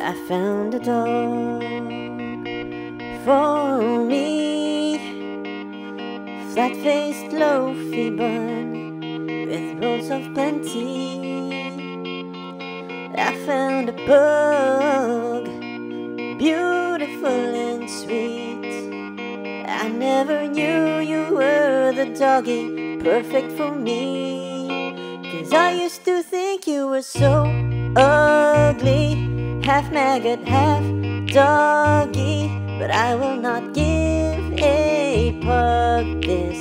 I found a dog for me, flat-faced loafy bun with rolls of plenty. I found a pug, beautiful and sweet. I never knew you were the doggy perfect for me, 'cause I used to think you were so ugly, half maggot, half doggy. But I will not give a pug this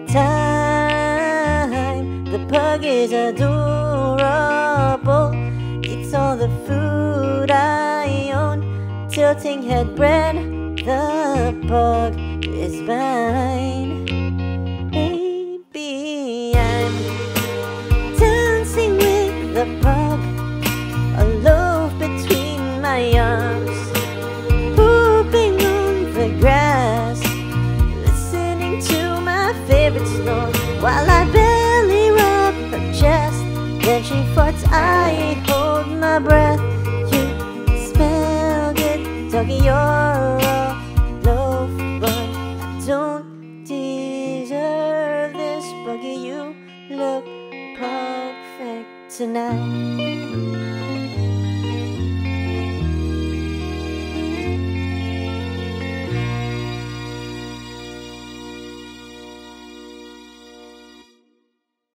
time. The pug is adorable, eats all the food I own. Tilting head bread, the pug is mine. Baby, I'm dancing with the pug, a loaf between my arms, pooping on the grass, listening to my favorite snore while I belly rub her chest. Then she farts, I hold my breath.